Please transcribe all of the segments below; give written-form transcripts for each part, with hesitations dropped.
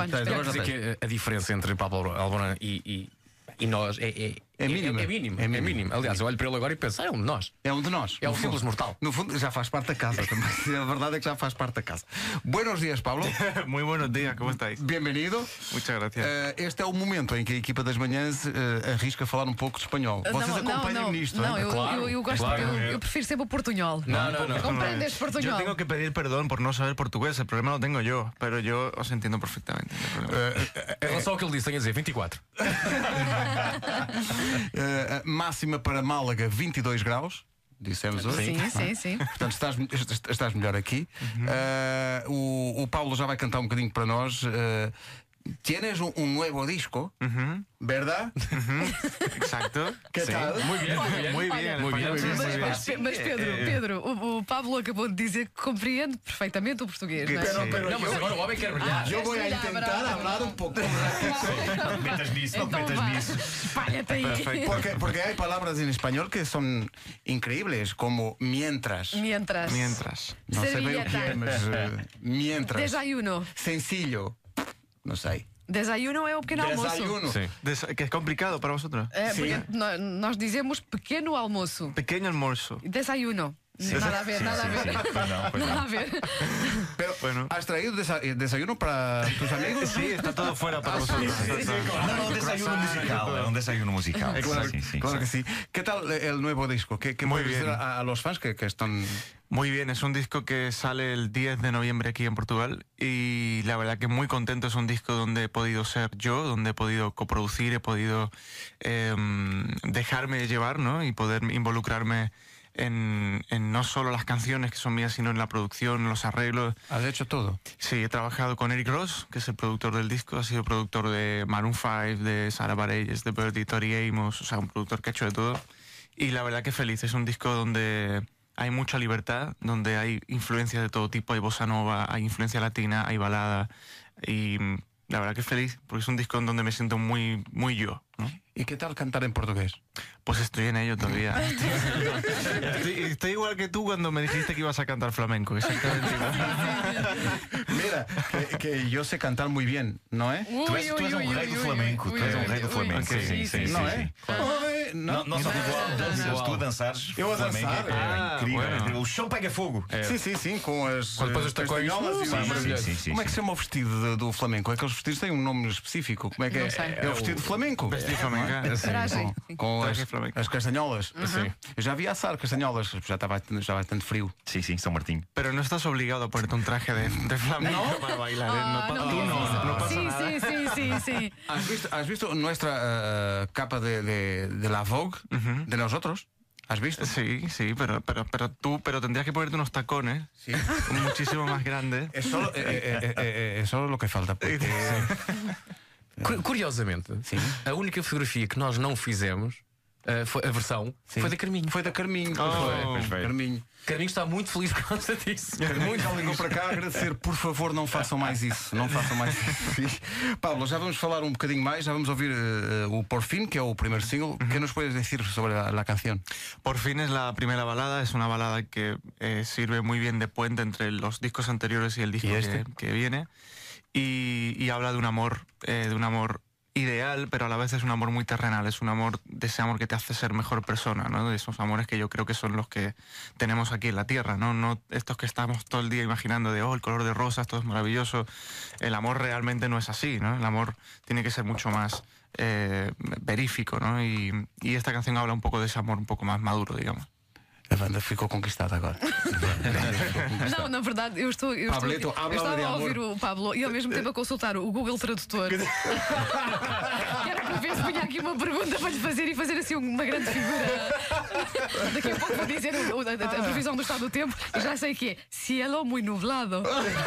quantos? Agora Agora dizer que a diferença entre Pablo Alborán e nós é mínimo. Aliás, eu olho para ele agora e penso, é um de nós. É um de nós. É um simples mortal. No fundo, já faz parte da casa também. A verdade é que já faz parte da casa. Buenos días, Pablo. Muy buenos días, ¿cómo estáis? Bem-vindo. Muchas gracias. Este é o momento em que a equipa das manhãs arrisca falar um pouco de espanhol. Vocês acompanham nisto, não, hein? eu gosto, eu prefiro sempre o portunhol. Não. Comprendes portunhol? Yo tengo que pedir perdón por no saber portugués, el problema lo tengo yo, pero yo os entiendo perfectamente. Em relação ao que ele disse, tenho a dizer 24. Máxima para Málaga 22 graus. Dissemos hoje. Sim. Portanto, estás melhor aqui. O Paulo já vai cantar um bocadinho para nós. Tienes un nuevo disco, ¿verdad? Exacto. ¿Qué tal? Muy bien. Mas Pedro, o Pablo acabou de dizer que compreende perfeitamente o português, não é? Não, mas agora o homem quer brilhar. Eu vou tentar falar um pouco. Não te metas nisso, não te metas nisso. Espalha-te aí. Porque hay palabras en español que son increíbles, como mientras. Mientras. No sé bien o que é, mas mientras. Desayuno. Sencillo. Não sei. Desayuno é o pequeno almoço. Desayuno. Sim. Que es complicado para vosotros. É, porque nós dizemos pequeno almoço. Pequeño almuerzo. Desayuno. Nada a ver. Nada a ver. Pero, Bueno. ¿has traído desayuno para tus amigos? Sí, está todo fuera para vosotros. Não, um desayuno musical. É um desayuno musical. Claro que sí. ¿Qué tal el nuevo disco? ¿Qué Muy puedes decir bien. a los fans que están... Muy bien, es un disco que sale el 10 de noviembre aquí en Portugal y la verdad que muy contento. Es un disco donde he podido ser yo, donde he podido coproducir, he podido dejarme llevar, ¿no? Y poder involucrarme en no solo las canciones que son mías, sino en la producción, los arreglos. ¿Has hecho todo? Sí, he trabajado con Eric Ross, que es el productor del disco, ha sido productor de Maroon 5, de Sara Bareilles, de Birdie, Tori Amos, o sea, un productor que ha hecho de todo. Y la verdad que feliz, es un disco donde hay mucha libertad, donde hay influencias de todo tipo, hay bossa nova, hay influencia latina, hay balada, y la verdad que feliz, porque es un disco en donde me siento muy yo, ¿no? ¿Y qué tal cantar en portugués? Pues estoy en ello todavía. Estoy igual que tú cuando me dijiste que ibas a cantar flamenco, exactamente igual. Mira, que yo sé cantar muy bien, ¿no es? Tu és um rei do flamenco. Tu és um rei do flamenco. Sim. Não é? Não só danças, tu a dançares. Eu a dançar? É incrível. Bueno. O chão pega fogo. Sim, com as Quando depois os tacões, castanholas e maravilhoso. Sim. Como é que se chama o vestido do flamenco? Aqueles vestidos têm um nome específico. Como é que Não sei. é? É o vestido flamenco. Vestido flamenco. Coragem. Com Traje flamenco. as castanholas. Sim. Eu já vi assar castanholas, já vai tanto frio. Sim, São Martinho. Pero no estás obligado a ponerte un traje de flamenco para bailar, ¿eh? No pasa nada. Sim. ¿Has visto nuestra capa de la Vogue? De nosotros. ¿Has visto? Sí, pero tendrías que ponerte unos tacones Sí. muchísimo más grandes. É só lo que falta. Porque... Curiosamente, a única fotografia que nós não fizemos, foi a versão, foi da Carminho. Foi da Carminho. Pois foi. Carminho. Carminho está muito feliz por causa disso. Muito já ligou para cá a agradecer. Por favor, não façam mais isso. Não façam mais isso. Pablo, já vamos falar um bocadinho mais. Já vamos ouvir o Por Fin, que é o primeiro single. ¿Qué nos puedes decir sobre la canción? Por fin es la primera balada, es una balada que sirve muy bien de puente entre los discos anteriores y el disco ¿Y este? que viene. Y habla de un amor ideal, pero a la vez es un amor muy terrenal, es un amor de ese amor que te hace ser mejor persona, ¿no? De esos amores que yo creo que son los que tenemos aquí en la tierra, ¿no? Estos que estamos todo el día imaginando de, el color de rosas, todo es maravilloso. El amor realmente no es así, ¿no? El amor tiene que ser mucho más verífico, ¿no? Y esta canción habla un poco de ese amor un poco más maduro, digamos. A banda ficou conquistada agora. Não, na verdade, eu estava a ouvir o Pablo e ao mesmo tempo a consultar o Google Tradutor. Que era para ver se punha aqui uma pergunta para lhe fazer e fazer assim uma grande figura. Daqui a pouco vou dizer a previsão do estado do tempo e já sei que é cielo muy nublado.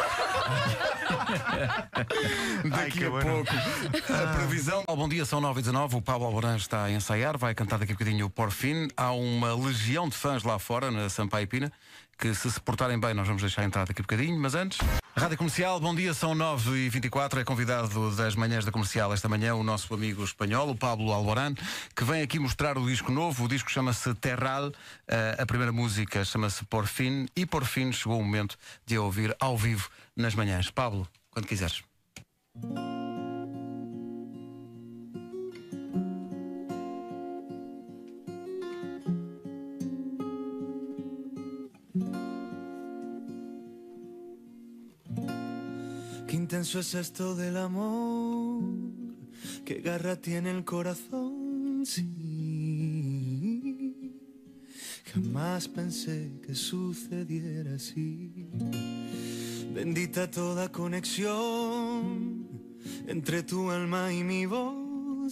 Daqui a pouco a previsão. Bom dia, são 9h19. O Pablo Alborán está a ensaiar, vai cantar daqui a bocadinho o Por Fin. Há uma legião de fãs lá fora, na Sampaio Pina, que se portarem bem nós vamos deixar entrar daqui a bocadinho, mas antes... Rádio Comercial, bom dia, são 9h24, é convidado das manhãs da Comercial esta manhã o nosso amigo espanhol, o Pablo Alborán, que vem aqui mostrar o disco novo. O disco chama-se Terral, a primeira música chama-se Por Fin, e por fim chegou o momento de a ouvir ao vivo nas manhãs. Pablo, quando quiseres. Qué intenso es esto del amor, qué garra tiene el corazón, sí. Jamás pensé que sucediera así. Bendita toda conexión entre tu alma y mi voz,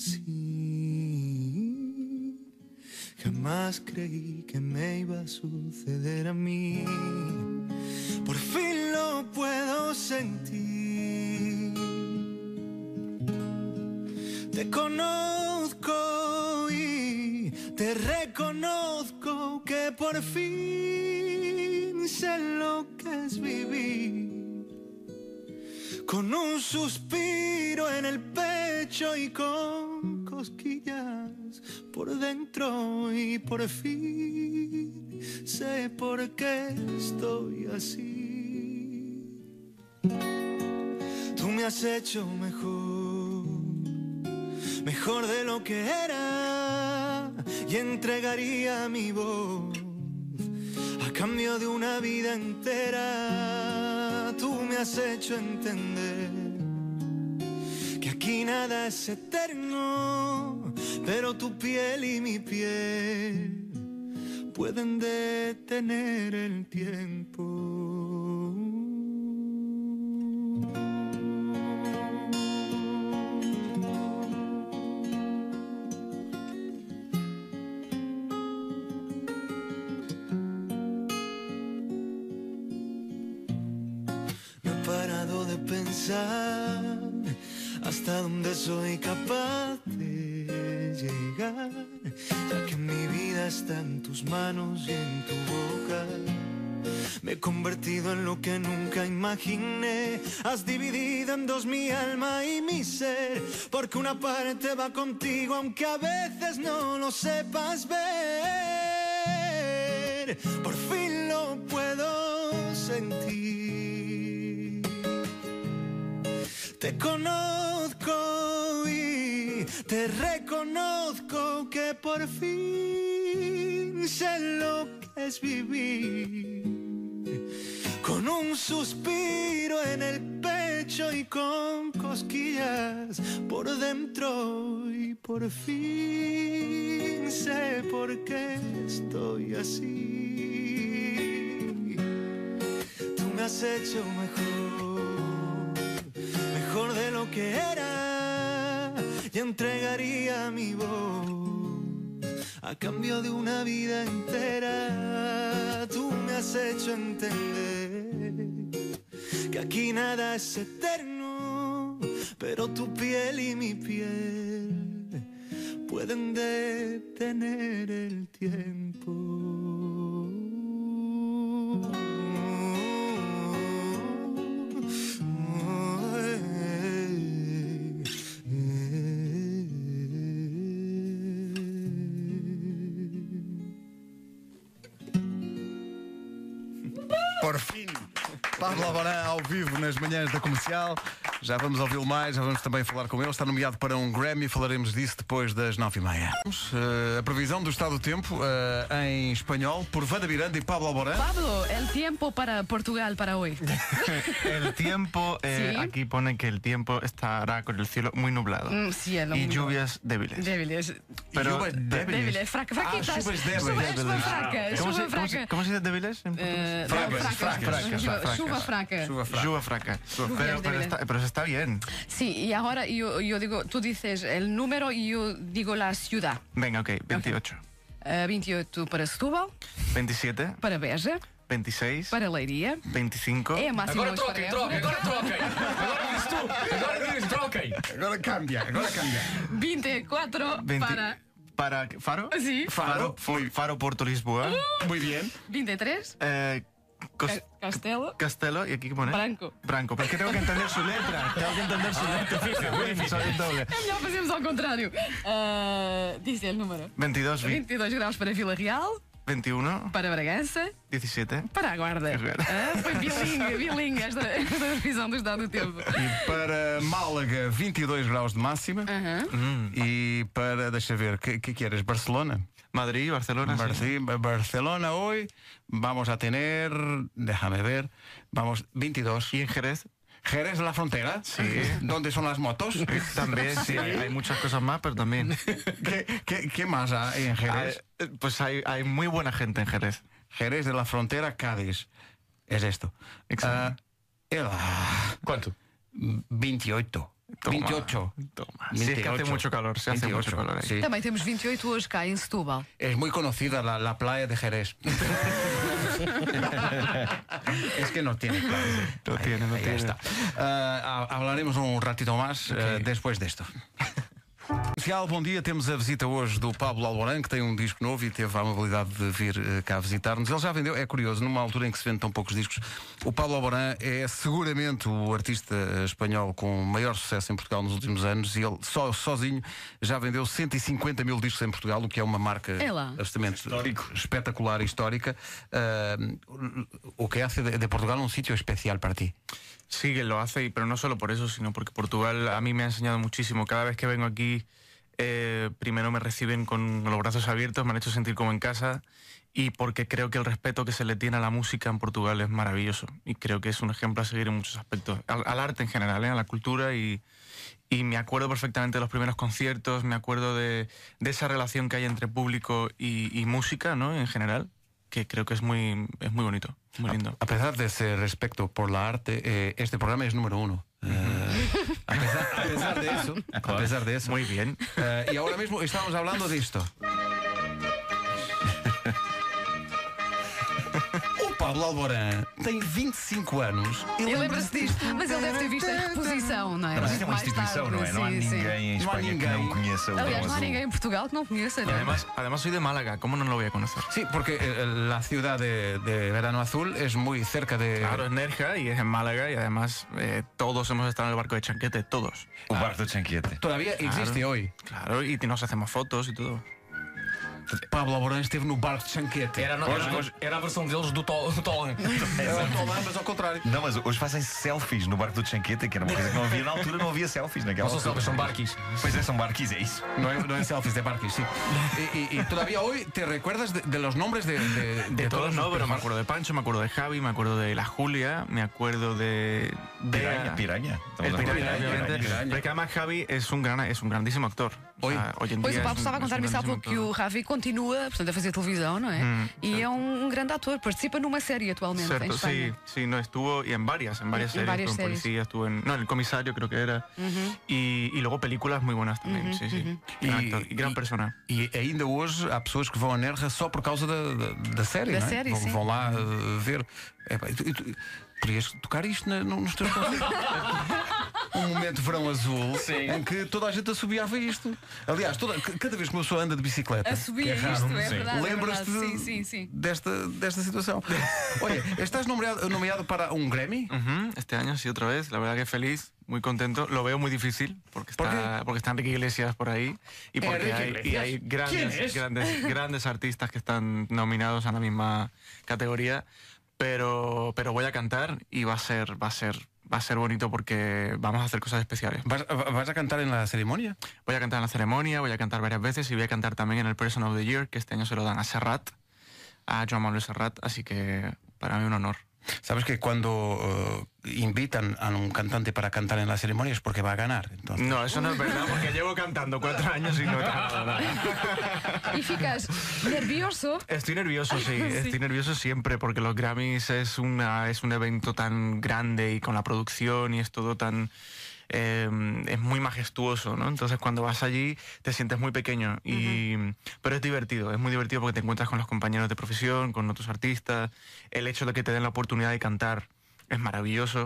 sí. Jamás creí que me iba a suceder a mí. Por fin lo puedo sentir. Te conozco y te reconozco que por fin sé lo que es vivir. Con un suspiro en el pecho y con cosquillas por dentro, y por fin sé por qué estoy así. Tú me has hecho mejor de lo que era, y entregaría mi voz a cambio de una vida entera. Tú me has hecho entender que aquí nada es eterno, pero tu piel y mi piel pueden detener el tiempo. Hasta donde soy capaz de llegar, ya que mi vida está en tus manos y en tu boca. Me he convertido en lo que nunca imaginé. Has dividido en dos mi alma y mi ser, porque una parte va contigo aunque a veces no lo sepas ver. Por fin lo puedo sentir. Te conozco y te reconozco que por fin sé lo que es vivir. Con un suspiro en el pecho y con cosquillas por dentro, y por fin sé por qué estoy así. Tú me has hecho mejor de lo que era, y entregaría mi voz a cambio de una vida entera. Tú me has hecho entender que aquí nada es eterno, pero tu piel y mi piel pueden detener el tiempo. Por fim, Pablo Alborán ao vivo nas manhãs da Comercial. Já vamos ouvi-lo mais, já vamos também falar com ele. Está nomeado para um Grammy, falaremos disso depois das 9h30. A previsão do estado do tempo em espanhol por Wanda Miranda e Pablo Alborán. Pablo, el tiempo para Portugal para hoy. El tiempo, ¿sí? Aquí pone que el tiempo estará con el cielo muy nublado. Cielo y lluvias débiles. Pero débiles. Fraquitas. Chuvas débiles. ¿Cómo se dice débiles? Chuva fraca. Pero está bien. Sí, y ahora yo digo, tú dices el número y yo digo la ciudad. Venga, ok, 28. 28 para Setúbal. 27. Para Beja. 26. Para Leiria. 25. É a máxima. Agora troquem. Agora diz tu. Agora diz troquem. Agora cambia. 24 para Faro. Sí. Faro Porto Lisboa. Muy bien. 23. Castelo, y aquí ¿qué pone? Branco. Pero es que tengo que entender su letra. Soy el doble. É melhor fazermos ao contrário. Diz el número. 22 graus para Vila Real. 21. Para Bragança. 17. Para a Guarda. Foi bilingue esta revisão dos dados do tempo. E para Málaga, 22 graus de máxima. E para, deixa ver, que eres? Barcelona? Madrid, Barcelona. Barcelona hoy vamos a tener, déjame ver, 22. ¿Y en Jerez? Jerez de la Frontera, sí. ¿Dónde son las motos? También, sí, hay muchas cosas más, pero también. ¿Qué más hay en Jerez? Pues hay muy buena gente en Jerez. Jerez de la Frontera, Cádiz. Es esto. Exacto. ¿Cuánto? 28. Toma, 28. Toma. Sí, es que hace mucho calor, se hace mucho calor ahí. Sí. Também temos 28 hoje cá em Setúbal. Es muy conocida la playa de Jerez. Es que no tiene playa. No tiene. Está. Hablaremos un ratito más después de esto. Comercial, bom dia. Temos a visita hoje do Pablo Alborán, que tem um disco novo e teve a amabilidade de vir cá visitar-nos. Ele já vendeu, é curioso, numa altura em que se vende tão poucos discos. O Pablo Alborán é seguramente o artista espanhol com maior sucesso em Portugal nos últimos anos, e ele sozinho já vendeu 150 mil discos em Portugal, o que é uma marca absolutamente espetacular e histórica. O que hace de Portugal un sitio especial para ti. Sí, que lo hace, pero no solo por eso, sino porque Portugal a mí me ha enseñado muchísimo. Cada vez que vengo aquí, primero me reciben con los brazos abiertos, me han hecho sentir como en casa, y porque creo que el respeto que se le tiene a la música en Portugal es maravilloso. Y creo que es un ejemplo a seguir en muchos aspectos. Al arte en general, a la cultura, y me acuerdo perfectamente de los primeros conciertos, me acuerdo de esa relación que hay entre público y música, ¿no? En general, que creo que es muy bonito, muy lindo. A pesar de ese respeto por la arte, este programa es número 1. A pesar de eso. Muy bien. Y ahora mismo estamos hablando de esto. Pablo Alborán tem 25 anos. Ele lembra-se disto, mas ele deve ter visto a reposição, não é? Mas isto é uma instituição, não é? Não há ninguém em Espanha que não conheça o Aliás, no hay ninguém en Portugal que no conheça, ¿no? Además soy de Málaga, ¿cómo no lo voy a conocer? Sí, porque la ciudad de Verano Azul es muy cerca de... Claro, es Nerja y es en Málaga, y además todos hemos estado en el barco de Chanquete, todos. O barco de Chanquete. Todavía existe hoy. Claro, y nos hacemos fotos y todo. Pablo Alborán esteve no barco de Chanquete. Era a versão deles do Tolan. Mas ao contrário. Não, mas hoje fazem selfies no barco do Chanquete, que era uma coisa que não havia na altura, não havia selfies naquela altura. Não são selfies, são barquis. Pois é, são barquis, é isso. No es selfies, de barquis, sí. Y todavía hoy te recuerdas de los nombres de todos, no, pero me acuerdo de Pancho, me acuerdo de Javi, me acuerdo de la Julia, me acuerdo de Piraña. El Piraña. Porque además Javi es un grandíssimo actor. Hoje em dia, pois o Pablo estava a contar-me há pouco que o Javi continua, portanto, a fazer televisão, não é? E é um grande ator, participa numa série atualmente en España. Sí, no, estuvo y en varias series, con policía, estuvo en El Comisario, creo que era, y luego películas muy buenas también, sí. Gran persona. E ainda hoje há pessoas que vão a Nerja só por causa da série, não é? Série, sim. Vão lá ver. Podias tocar isto nos teus concertos. Um momento de verão azul, sim, em que toda a gente assobiava isto. Aliás, cada vez que uma pessoa anda de bicicleta, assobia isto, é verdade. Lembras-te desta situação. Oye, estás nomeado para un Grammy? Este año sí, otra vez. La verdad que feliz, muy contento. Lo veo muy difícil porque está Enrique Iglesias por ahí y porque hay grandes artistas que están nominados a la misma categoría. Pero voy a cantar y va a ser bonito porque vamos a hacer cosas especiales. ¿Vas a cantar en la ceremonia? Voy a cantar en la ceremonia, voy a cantar varias veces y voy a cantar también en el Person of the Year, que este año se lo dan a Serrat, a Joan Manuel Serrat, así que para mí un honor. ¿Sabes que cuando invitan a un cantante para cantar en la ceremonia es porque va a ganar? Entonces... No, eso no es verdad, porque llevo cantando 4 años y no he ganado nada. ¿Y ficas nervioso? Estoy nervioso, sí. Estoy nervioso siempre, porque los Grammys es un evento tan grande y con la producción y es todo tan... es muy majestuoso, ¿no? Entonces cuando vas allí te sientes muy pequeño, pero es muy divertido porque te encuentras con los compañeros de profesión, con otros artistas. El hecho de que te den la oportunidad de cantar es maravilloso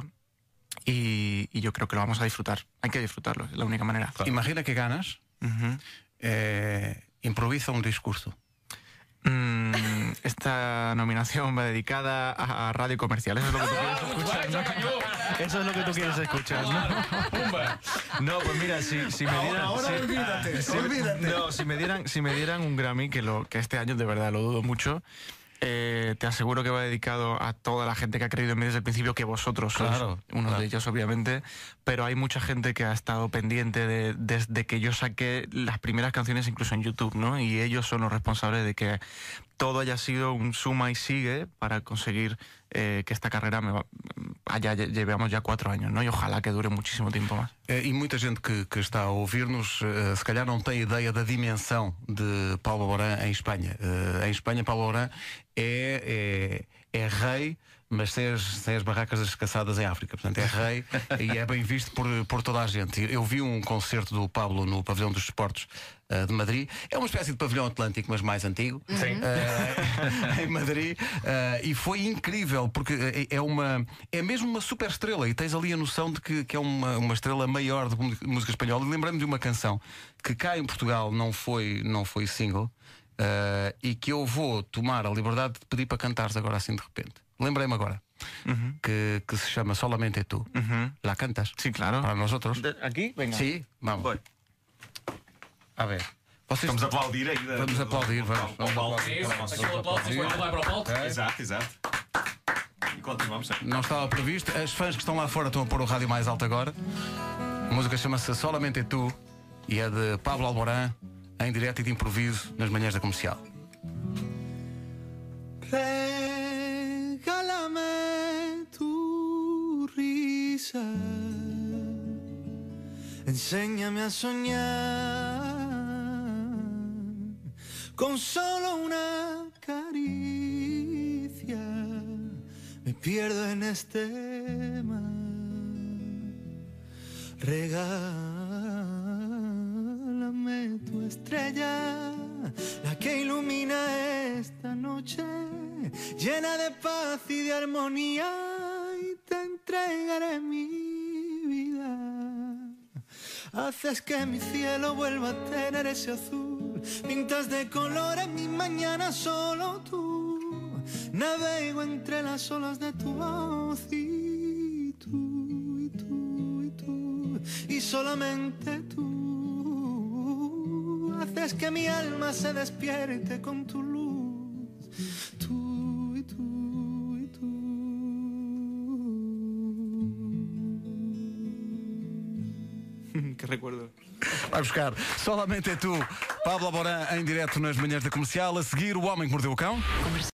y yo creo que lo vamos a disfrutar. Hay que disfrutarlo, es la única manera. Imagina que ganas, improvisa un discurso. Esta nominación va dedicada a radio comercial. Eso es lo que tú quieres escuchar, ¿no? Eso es lo que tú quieres escuchar, ¿no? No, pues mira, si me dieran... Ahora olvídate. No, si me dieran un Grammy, que este año de verdad lo dudo mucho, te aseguro que va dedicado a toda la gente que ha creído en mí desde el principio, que vosotros sois uno de ellos, obviamente, pero hay mucha gente que ha estado pendiente desde que yo saqué las primeras canciones, incluso en YouTube, ¿no? Y ellos son los responsables de que todo haya sido un suma y sigue para conseguir que esta carrera llevamos ya 4 años, ¿no? E ojalá que dure muchísimo tempo mais. E muita gente que está a ouvir-nos se calhar não tem ideia da dimensão de Paulo Alborán em Espanha. Em Espanha, Paulo Alborán é rei, mas sem as barracas das caçadas em África. Portanto, é rei e é bem visto por toda a gente. Eu vi um concerto do Pablo no Pavilhão dos Desportos de Madrid. É uma espécie de pavilhão atlântico, mas mais antigo. Sim. Em Madrid. E foi incrível, porque é mesmo uma super estrela. E tens ali a noção de que é uma estrela maior de música espanhola. E lembrei-me de uma canção que cá em Portugal não foi single, e que eu vou tomar a liberdade de pedir para cantares agora assim de repente. Lembrei-me agora que se chama Solamente Tu. ¿La cantas? Sí, claro. Para nosotros. ¿Aquí? Venga. Sí, vamos. Voy. A ver. Vamos aplaudir ainda. Vamos aplaudir, vamos. Exato. E continuamos. Não estava previsto. As fãs que estão lá fora estão a pôr o rádio mais alto agora. A música chama-se Solamente Tu e é de Pablo Alborán, em direto e de improviso nas manhãs da Comercial. Regálame tu risa, enséñame a soñar con solo una caricia. Me pierdo en este mar. Regálame tu estrella, la que ilumina esta noche, llena de paz y de armonía, y te entregaré mi vida. Haces que mi cielo vuelva a tener ese azul, pintas de colores mi mañana solo tú. Navego entre las olas de tu voz y tú, y tú, y tú, y solamente tú. Haces que mi alma se despierte con tu luz, tú y tú y tú. Que recuerdo. Vai buscar Solamente Tu, Pablo Alborán em direto nas manhãs da Comercial. A seguir, O Homem que Mordeu o Cão.